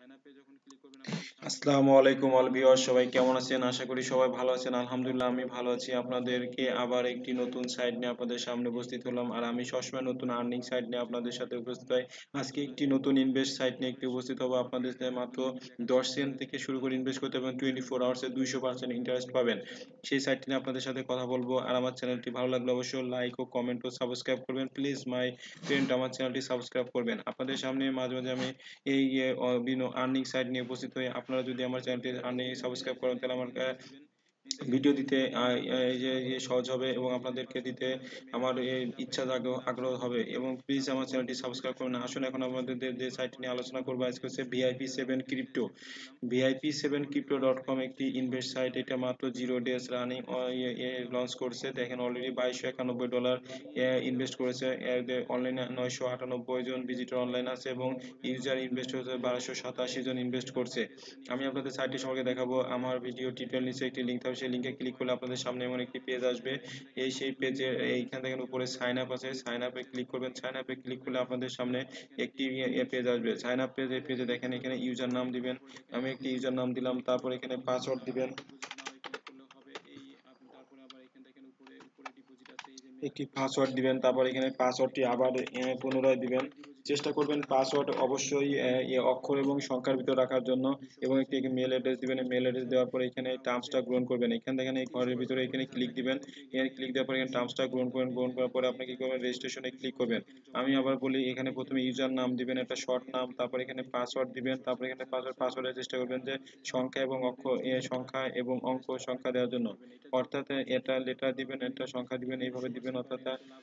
আসসালামু আলাইকুম all viewers, সবাই কেমন আছেন? আশা করি সবাই ভালো আছেন। আলহামদুলিল্লাহ আমি ভালো আছি। আপনাদেরকে আবার একটি নতুন সাইট নিয়ে আপনাদের সামনে উপস্থিত হলাম। আর আমি সবসময় নতুন আর্নিং সাইট নিয়ে আপনাদের সাথে উপস্থিত হই। আজকে একটি নতুন ইনভেস্ট সাইট নিয়ে একটি উপস্থিত হবো আপনাদের সাথে। মাত্র 10 সেন্ট থেকে শুরু করে ইনভেস্ট করতে পারবেন, 24 আওয়ার্সে 200% ইন্টারেস্ট পাবেন। সেই সাইটটি নিয়ে আপনাদের সাথে কথা বলবো। আর আমার চ্যানেলটি ভালো লাগলে অবশ্যই লাইক ও কমেন্ট ও সাবস্ক্রাইব করবেন। প্লিজ মাই ফ্রেন্ড, আমার চ্যানেলটি সাবস্ক্রাইব করবেন। আপনাদের সামনে মাঝে মাঝে আমি এই আর্নিং সাইট নিয়ে উপস্থিত হয়ে, আপনারা যদি আমার চ্যানেলটি আর্নিং সাবস্ক্রাইব করেন তাহলে আমার ভিডিও দিতে এই যে সহজ হবে এবং আপনাদেরকে দিতে আমার ইচ্ছা আগ্রহ হবে। এবং প্লিজ আমার চ্যানেলটি সাবস্ক্রাইব করুন। আসুন এখন আমাদের যে সাইট নিয়ে আলোচনা করবো আজকে হচ্ছে VIP7 ক্রিপ্টো। vip7crypto.com একটি ইনভেস্ট সাইট। এটা মাত্র 0 ডেজ রানিং লঞ্চ করছে। দেখেন অলরেডি $2291 ইনভেস্ট করেছে। অনলাইনে 998 জন ভিজিটর অনলাইন আছে এবং ইউজার ইনভেস্ট হয়েছে 1287 জন ইনভেস্ট করছে। আমি আপনাদের সাইটটি সম্পর্কে দেখাবো। আমার ভিডিও টিটেল নিচে একটি লিঙ্ক থাকবে, সেই লিঙ্কে ক্লিক করলে আপনাদের সামনে এমন একটি পেজ আসবে। সেই পেজে এইখান থেকে উপরে সাইন আপ আছে, সাইন আপে ক্লিক করবেন। সাইন আপে ক্লিক করলে আপনাদের সামনে একটি পেজ আসবে। সাইন আপ পেজ, এই পেজে দেখেন এখানে ইউজার নাম দিবেন। আমি একটি ইউজার নাম দিলাম, তারপর এখানে পাসওয়ার্ড দিবেন। একটি পাসওয়ার্ড দিবেন, তারপর এখানে পাসওয়ার্ডটি আবার পুনরায় দিবেন। চেষ্টা করবেন পাসওয়ার্ড অবশ্যই অক্ষর এবং সংখ্যার ভিতর রাখার জন্য। এবং একটি মেল অ্যাড্রেস দিবেন। মেল অ্যাড্রেস দেওয়ার পরে এখানে টার্মসটা গ্রহণ করবেন। এখান থেকে এই ঘরের ভিতরে এখানে ক্লিক দিবেন। এখানে ক্লিক দেওয়ার পরে এখানে টার্মসটা গ্রহণ করবেন। গ্রহণ করার পরে আপনি কি করবেন, রেজিস্ট্রেশনে ক্লিক করবেন। আমি আবার বলি, এখানে প্রথমে ইউজার নাম দিবেন, একটা শর্ট নাম, তারপর এখানে পাসওয়ার্ড দিবেন। তারপর এখানে পাসওয়ার্ডের চেষ্টা করবেন যে সংখ্যা এবং অক্ষর সংখ্যা এবং অঙ্ক সংখ্যা দেওয়ার জন্য। অর্থাৎ এটা লেটার দিবেন, এটা সংখ্যা দিবেন, এইভাবে দিবেন। অর্থাৎ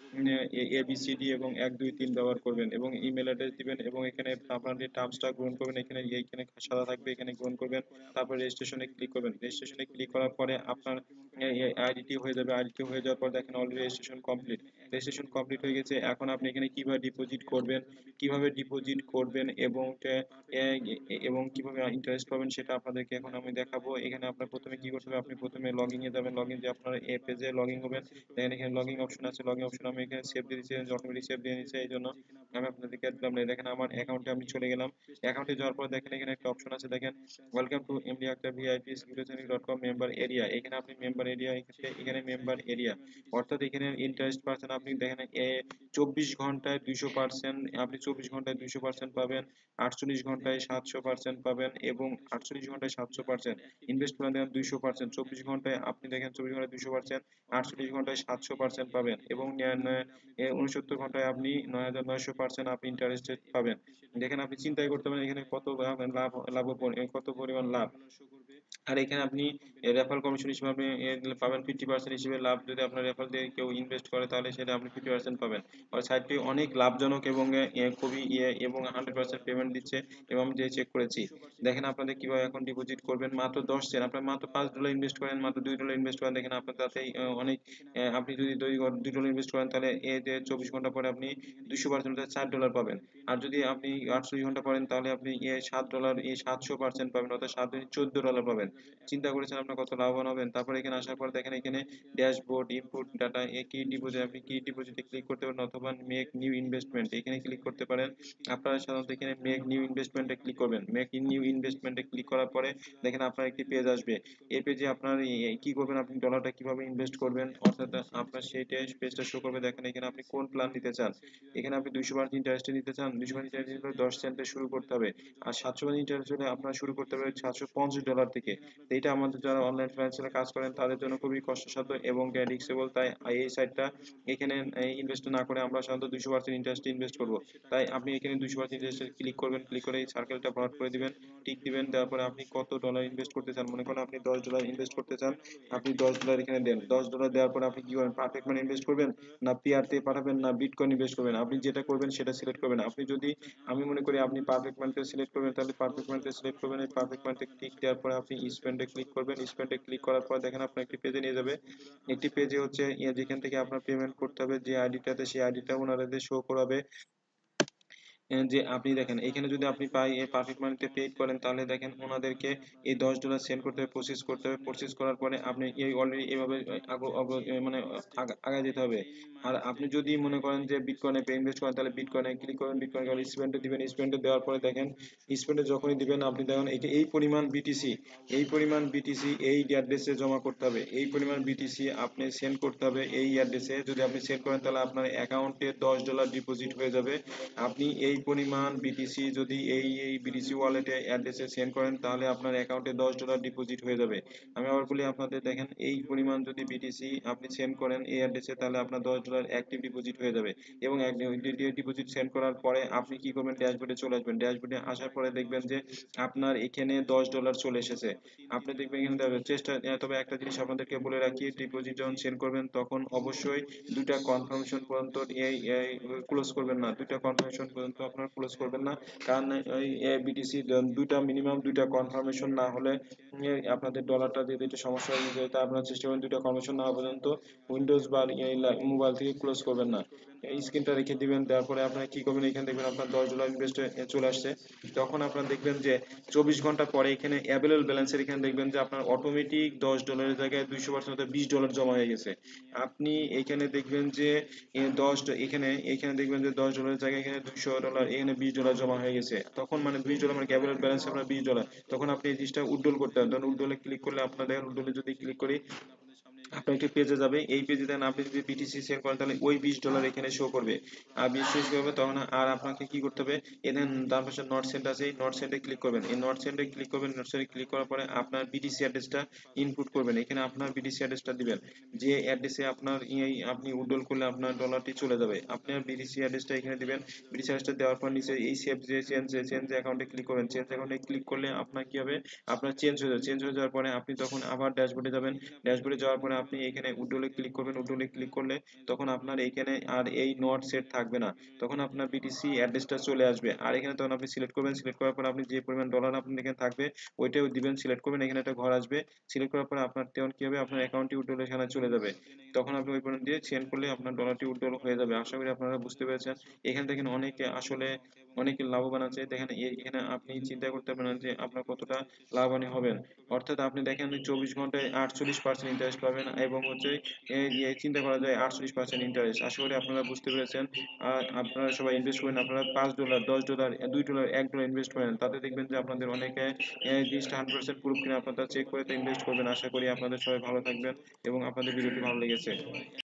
ABCD এবং 1 2 3 ব্যবহার করবেন এবং ইমেল অ্যাড্রেস দিবেন এবং এখানে আপনার যে টার্মসটা গ্রহণ করবেন, এখানে সাদা থাকবে, এখানে গ্রহণ করবেন। তারপর রেজিস্ট্রেশনে ক্লিক করবেন। রেজিস্ট্রেশনে ক্লিক করার পরে আপনার আইডিটি হয়ে যাবে। আইডিটি হয়ে যাওয়ার পর দেখেন already registration complete. Registration complete হয়ে গেছে। এখন আপনি এখানে কিভাবে ডিপোজিট করবেন এবং কিভাবে ইন্টারেস্ট পাবেন সেটা আপনাদেরকে এখন আমি দেখাবো। এখানে আপনার প্রথমে কি করতে হবে, আপনি প্রথমে লগইন এ যাবেন। লগইন যে আপনার এই পেজে লগইন হবেন। দেখেন এখানে লগইন অপশন আছে। লগইন অপশন আমি এখানে সেভ দিয়ে দিচ্ছি, অটোমেটিক সেভ দিয়ে নিচ্ছে। এই জন্য আমি আপনাদেরকে দিলাম না। দেখেন আমার অ্যাকাউন্টে আমি চলে গেলাম। অ্যাকাউন্টে যাওয়ার পর দেখেন এখানে একটা অপশন আছে। দেখেন welcome to MD Akhtar vip7crypto.com member area. এখানে আপনি মেম্বার এরিয়া, এখানে মেম্বার এরিয়া অর্থাৎ এখানে ইন্টারেস্ট পাচ্ছেন আপনি। দেখেন 24 ঘন্টায় 200%, আপনি 24 ঘন্টায় 200% পাবেন, 48 ঘন্টায় 700% পাবেন এবং 48 ঘন্টায় 700% ইনভেস্ট করে দেখেন 200%। 24 ঘন্টায় আপনি দেখেন 24 ঘন্টায় 200%, 48 ঘন্টায় 700% পাবেন এবং 69 ঘন্টায় আপনি 9900% আপনি ইন্টারেস্টেড পাবেন। দেখেন আপনি চিন্তাই করতে পারেন এখানে কত কত পরিমাণ লাভ। আর এখানে আপনি রেফারেল কমিশন হিসেবে আপনি পাবেন 50% হিসেবে লাভ। যদি আপনার রেফারেল দিয়ে কেউ ইনভেস্ট করে তাহলে সেটা আপনি 50% পাবেন। আর সাইটটি অনেক লাভজনক এবং খুবই এবং 100% পেমেন্ট দিচ্ছে এবং আমি যে চেক করেছি। দেখেন আপনাদের কিভাবে এখন ডিপোজিট করবেন। মাত্র 10 সেন্ট, আপনার মাত্র $5 ইনভেস্ট করেন, মাত্র $2 ইনভেস্ট করেন, দেখেন আপনার তাতেই অনেক। আপনি যদি $2 ইনভেস্ট করেন তাহলে এই যে 24 ঘন্টা পরে আপনি 200% $4 পাবেন। আর যদি আপনি 48 ঘন্টা পড়েন তাহলে আপনি $7 700% পাবেন, অর্থাৎ 7 দিনে $14 পাবেন। চিন্তা করেছেন আপনার কত লাভবান হবেন। তারপর এখানে আসার পর দেখেন এখানে ড্যাশবোর্ড, ইনপুট ডাটা, কি ডিপোজিট, আপনি কি ডিপোজিটে ক্লিক করতে পারেন অথবা মেক নিউ ইনভেস্টমেন্ট এখানে ক্লিক করতে পারেন। আপনারা সাধারণত এখানে মেক নিউ ইনভেস্টমেন্টে ক্লিক করবেন। মেক নিউ ইনভেস্টমেন্টে ক্লিক করার পরে দেখেন আপনার একটি পেজ আসবে। এই পেজে আপনার কি করবেন, আপনি ডলারটা কিভাবে ইনভেস্ট করবেন অর্থাৎ আপনার সেইটা পেজটা শো করবে। দেখেন এখানে আপনি কোন প্ল্যান নিতে চান। এখানে আপনি 200% ইন্টারেস্টে নিতে চান, 200% ইন্টারেস্টে 10 সেন্টে শুরু করতে হবে। আর 700% ইন্টারেস্ট হলে আপনার শুরু করতে হবে $750 থেকে। তো এটা আমাদের যারা অনলাইন ফাইন্যান্সিয়াল কাজ করেন তাদের জন্য খুবই কষ্টসাধ্য এবং রিস্কেবল। তাই এই সাইটটা এখানে ইনভেস্ট না করে আমরা সাধারণত 200% ইন্টারেস্টে ইনভেস্ট করব। তাই আপনি এখানে 200% ইন্টারেস্টে ক্লিক করবেন। ক্লিক করে এই সার্কেলটা ভরাট করে দিবেন, টিক দিবেন। দেওয়ার পরে আপনি কত ডলার ইনভেস্ট করতে চান, মনে করেন আপনি $10 ইনভেস্ট করতে চান, আপনি $10 এখানে দেন। $10 দেওয়ার পরে আপনি কি করবেন, পারফেক্ট মানি ইনভেস্ট করবেন, না পিআর তে পাঠাবেন, না বিটকয়েন ইনভেস্ট করবেন। আপনি যেটা করবেন সেটা সিলেক্ট করবেন। আপনি যদি, আমি মনে করি আপনি পারফেক্ট মানিতে সিলেক্ট করবেন, তাহলে পারফেক্ট মানিতে সিলেক্ট করবেন। এই পারফেক্ট মানিতে ক্লিক দেওয়ার পরে আপনি স্পেন্ডে ক্লিক করবেন। স্পেন্ডে ক্লিক করার পর দেখেন আপনার একটি পেজে নিয়ে যাবে। একটি পেজে হচ্ছে যেখান থেকে আপনার পেমেন্ট করতে হবে, যে আইডিটাতে, সেই আইডিটা ওনাদের শো করাবে। যে আপনি দেখেন এখানে যদি আপনি পারফেক্ট মানিতে পেড করেন, তাহলে দেখেন ওনাদেরকে এই $10 সেন্ড করতে হবে, প্রসেস করতে হবে। প্রসেস করার পরে আপনি এই অলরেডি এভাবে মানে আগায় যেতে হবে। আর আপনি যদি মনে করেন যে বিটকয়েনে ইনভেস্ট করেন, তাহলে বিটকয়েনে ক্লিক করবেন, বিটকয়েনে গেলে স্পেন্ডে দিবেন, স্পেন্ডে দেওয়ার পরে দেখেন স্পেন্ডে যখনই দিবেন আপনি দেখেন এই পরিমাণ বিটিসি, এই অ্যাড্রেসে জমা করতে হবে। এই পরিমাণ বিটিসি আপনি সেন্ড করতে হবে এই অ্যাড্রেসে। যদি আপনি সেন্ড করেন তাহলে আপনার অ্যাকাউন্টে $10 ডিপোজিট হয়ে যাবে। আপনি এই পরিমাণ বিটিসি যদি এই বিটিসি ওয়ালেটে অ্যাড্রেসে সেন্ড করেন, তাহলে আপনার অ্যাকাউন্টে $10 ডিপোজিট হয়ে যাবে। আমি আবার বলি আপনাদের, দেখেন এই পরিমাণ যদি বিটিসি আপনি সেন্ড করেন এই অ্যাড্রেসে, তাহলে আপনার $10 অ্যাক্টিভ ডিপোজিট হয়ে যাবে। এবং ডিপোজিট সেন্ড করার পরে আপনি কি করবেন, ড্যাশবোর্ডে চলে আসবেন। ড্যাশবোর্ডে আসার পরে দেখবেন যে আপনার এখানে $10 চলে এসেছে। আপনি দেখবেন এখানে দেখবেন চেষ্টা, তবে একটা জিনিস আপনাদেরকে বলে রাখি, ডিপোজিট যখন সেন্ড করবেন তখন অবশ্যই দুইটা কনফার্মেশন পর্যন্ত ক্লোজ করবেন না। দুইটা কনফার্মেশন পর্যন্ত আপনারা ক্লোজ করবেন না। কারণ এই বিটিসি দুইটা মিনিমাম দুইটা কনফার্মেশন না হলে আপনাদের ডলারটা দিতে একটু সমস্যা হয়ে যায়। তাই আপনারা চেষ্টা করবেন দুইটা কনফার্মেশন না হওয়া পর্যন্ত উইন্ডোজ বা মোবাইল থেকে ক্লোজ করবেন না। এই স্ক্রিনটা রেখে দিবেন। তারপরে আপনারা কি করবেন, এখানে দেখবেন আপনার $10 ইনভেস্ট চলে আসছে। তখন আপনারা দেখবেন যে 24 ঘন্টা পরে এখানে অ্যাভেলেবল ব্যালেন্সের এখানে দেখবেন যে আপনার অটোমেটিক $10 জায়গায় 200% অর্থাৎ $20 জমা হয়ে গেছে। আপনি এখানে দেখবেন যে এখানে দেখবেন যে $10 জায়গায় এখানে $200, এখানে $20 জমা হয়ে গেছে। তখন মানে $20 মানে অ্যাভেলেবল ব্যালেন্স আপনার $20। তখন আপনি এই জিনিসটা উইথড্রল করতে হবে। তখন উইথড্রলে ক্লিক করলে আপনার দেখেন, উইথড্রলে যদি ক্লিক করি আপনার একটি পেজে যাবে। এই পেজে দেন আপনি যদি বিটিসি সেন্ড করেন তাহলে ওই $20 এখানে শো করবে। আর বিশ করবে তখন আর আপনাকে কি করতে হবে, এখানে তার পাশে নট সেন্ড আছে, এই নট সেন্ডে ক্লিক করবেন। এই নট সেন্ডে ক্লিক করবেন, নট সেন্ডে ক্লিক করার পরে আপনার বিটিসি অ্যাড্রেসটা ইনপুট করবেন। এখানে আপনার বিটিসি অ্যাড্রেসটা দিবেন, যে অ্যাড্রেসে আপনার আপনি উইথড্রল করলে আপনার ডলারটি চলে যাবে। আপনার বিটিসি অ্যাড্রেসটা এখানে দিবেন। বিটিসি অ্যাড্রেসটা দেওয়ার পর নিচে এই সেভ যে চেঞ্জ অ্যাকাউন্টে ক্লিক করবেন। চেঞ্জ অ্যাকাউন্টে ক্লিক করলে আপনার কি হবে, আপনার চেঞ্জ হয়ে যাবে। চেঞ্জ হয়ে যাওয়ার পরে আপনি তখন আবার ড্যাশবোর্ডে যাবেন। ড্যাশবোর্ডে যাওয়ার পরে আপনি এখানে উইথড্রলে ক্লিক করবেন। উইথড্রলে ক্লিক করলে তখন আপনার এখানে আর এই নট সেট থাকবে না। তখন আপনার বিটিসি অ্যাড্রেসটা চলে আসবে। আর এখানে তখন আপনি সিলেক্ট করবেন। সিলেক্ট করার পর আপনি যে পরিমাণ ডলার আপনার এখানে থাকবে ওইটাও দিবেন, সিলেক্ট করবেন। এখানে একটা ঘর আসবে। সিলেক্ট করার পর আপনার তখন কি হবে, আপনার অ্যাকাউন্টটি উইথড্রল এখানে চলে যাবে। তখন আপনি ওই পরিমাণ দিয়ে সেন্ড করলে আপনার ডলারটি উইথড্রল হয়ে যাবে। আশা করি আপনারা বুঝতে পেরেছেন। এখানে দেখেন অনেকে আসলে অনেকে লাভবান আছে। দেখেন এখানে আপনি চিন্তা করতে পারেন যে আপনার কতটা লাভবান হবেন। অর্থাৎ আপনি দেখেন 24 ঘন্টায় 48% ইন্টারেস্ট পাবেন, এবং হচ্ছে চিন্তা করা যায় 48% ইন্টারেস্ট। আশা করি আপনারা বুঝতে পেরেছেন। আর আপনারা সবাই ইনভেস্ট করেন, আপনারা $5, $10, $2, $1 ইনভেস্ট করেন, তাতে দেখবেন যে আপনাদের অনেকে জিনিসটা 100% প্রুফ কিনা আপনারা চেক করে ইনভেস্ট করবেন। আশা করি আপনাদের সবাই ভালো থাকবেন এবং আপনাদের ভিডিওটি ভালো লেগেছে।